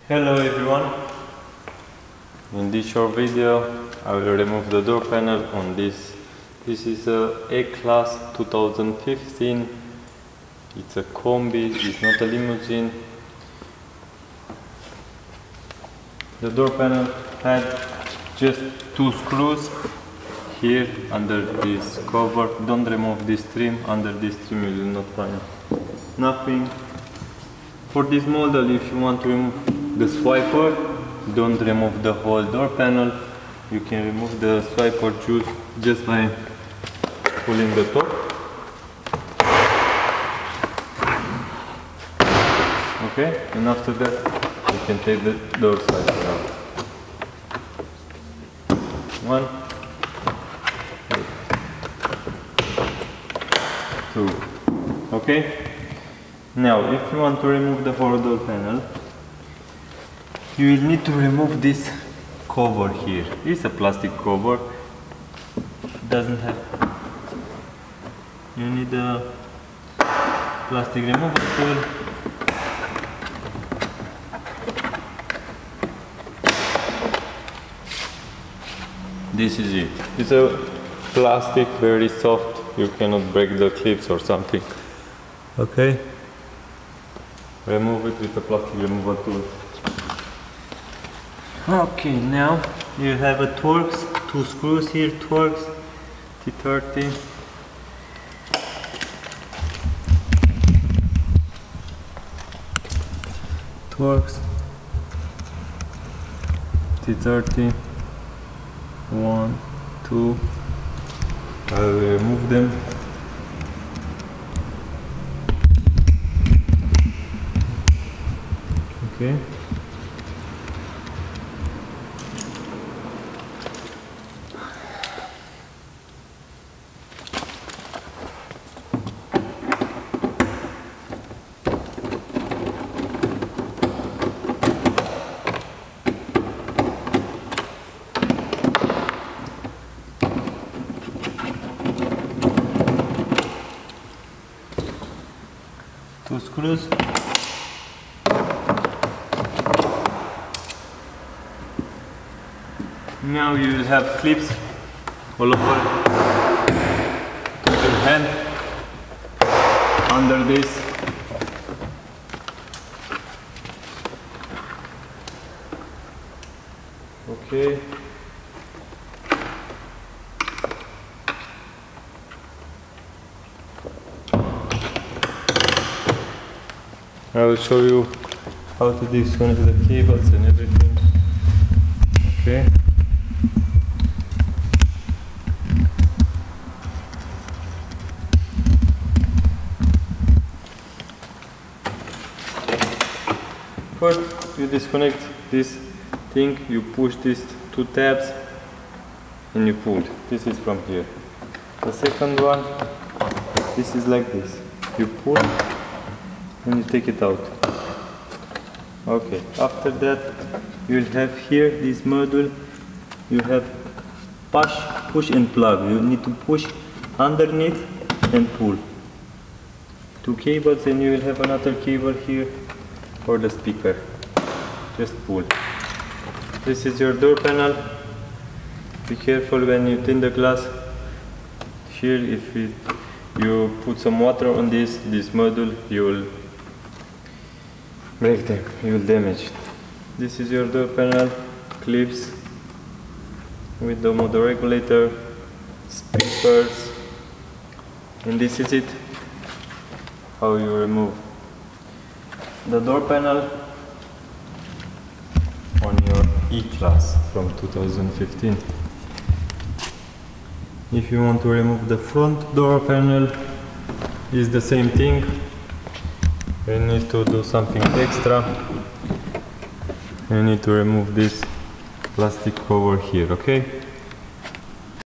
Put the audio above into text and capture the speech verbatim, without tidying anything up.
Hello everyone, in this short video I will remove the door panel on this. This is a E Class two thousand fifteen, it's a combi, it's not a limousine. The door panel had just two screws here under this cover. Don't remove this trim, under this trim you will not find nothing. For this model, if you want to remove the swiper, don't remove the whole door panel. You can remove the swiper just, just by pulling the top. Okay, and after that you can take the door swiper out. One, two. Okay. Now, if you want to remove the whole door panel, you will need to remove this cover here. It's a plastic cover. It doesn't have. You need a plastic removal tool. This is it. It's a plastic, very soft. You cannot break the clips or something. Okay. Remove it with a plastic removal tool. Okay, now you have a Torx, two screws here, Torx T thirty. Torx T thirty. One, two. I will remove them. Okay. Two screws. Now you will have clips all over. Put your hand under this. Okay. I will show you how to disconnect the cables and everything. Okay. First, you disconnect this thing, you push these two tabs and you pull. This is from here. The second one, this is like this. You pull and you take it out. Okay, after that you will have here this module. You have push, push and plug. You need to push underneath and pull. Two cables, and you will have another cable here for the speaker. Just pull. This is your door panel. Be careful when you thin the glass. Here, if it, you put some water on this, this module, you will break them, you will damage it. This is your door panel, clips with the motor regulator, speakers, and this is it, how you remove the door panel on your E Class from two thousand fifteen. If you want to remove the front door panel, it's the same thing. You need to do something extra. You need to remove this plastic cover here, okay?